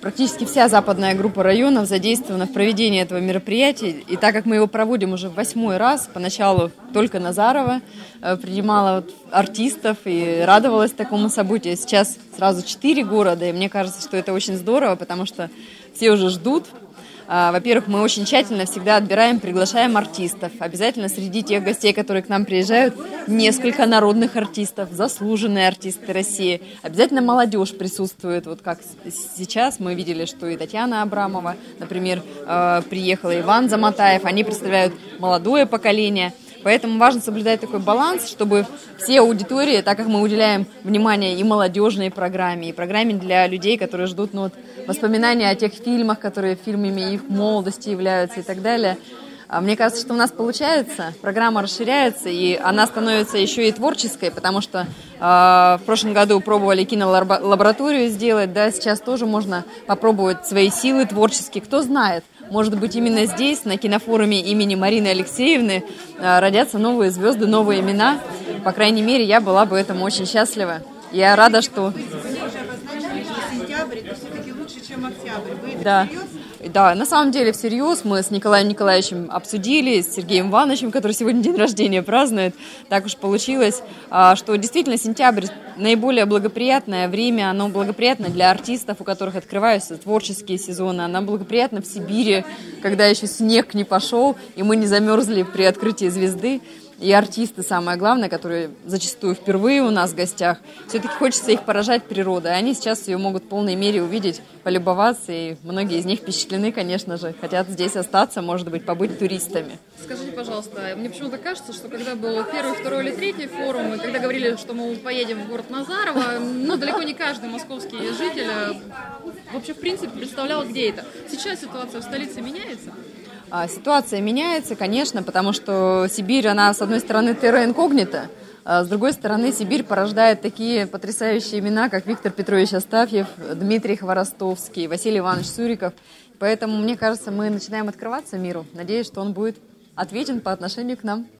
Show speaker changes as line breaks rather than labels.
Практически вся западная группа районов задействована в проведении этого мероприятия. И так как мы его проводим уже в 8-й раз, поначалу только Назарова принимала артистов и радовалась такому событию. Сейчас сразу 4 города, и мне кажется, что это очень здорово, потому что все уже ждут. Во-первых, мы очень тщательно всегда отбираем, приглашаем артистов. Обязательно среди тех гостей, которые к нам приезжают, несколько народных артистов, заслуженные артисты России. Обязательно молодежь присутствует. Вот как сейчас мы видели, что и Татьяна Абрамова, например, приехала, Иван Заматаев. Они представляют молодое поколение. Поэтому важно соблюдать такой баланс, чтобы все аудитории, так как мы уделяем внимание и молодежной программе, и программе для людей, которые ждут воспоминания о тех фильмах, которые фильмами их молодости являются и так далее. Мне кажется, что у нас получается, программа расширяется, и она становится еще и творческой, потому что в прошлом году пробовали кинолабораторию сделать, да, сейчас тоже можно попробовать свои силы творческие, кто знает. Может быть, именно здесь, на кинофоруме имени Марины Алексеевны, родятся новые звезды, новые имена. По крайней мере, я была бы этому очень счастлива. Я рада, что...
Сентябрь, это все-таки лучше, чем октябрь. Вы это
Да.
всерьез?
Да, на самом деле всерьез мы с Николаем Николаевичем обсудили, с Сергеем Ивановичем, который сегодня день рождения празднует. Так уж получилось, что действительно сентябрь наиболее благоприятное время, оно благоприятно для артистов, у которых открываются творческие сезоны, оно благоприятно в Сибири, когда еще снег не пошел, и мы не замерзли при открытии звезды. И артисты, самое главное, которые зачастую впервые у нас в гостях, все-таки хочется их поражать природой. Они сейчас ее могут в полной мере увидеть, полюбоваться, и многие из них впечатлены, конечно же, хотят здесь остаться, может быть, побыть туристами.
Скажите, пожалуйста, мне почему-то кажется, что когда был первый, второй или третий форум, и когда говорили, что мы поедем в город Назарово, далеко не каждый московский житель вообще, в принципе, представлял, где это. Сейчас ситуация в столице меняется?
Ситуация меняется, конечно, потому что Сибирь, она, с одной стороны, терра инкогнита, а с другой стороны, Сибирь порождает такие потрясающие имена, как Виктор Петрович Астафьев, Дмитрий Хворостовский, Василий Иванович Суриков. Поэтому, мне кажется, мы начинаем открываться миру. Надеюсь, что он будет ответен по отношению к нам.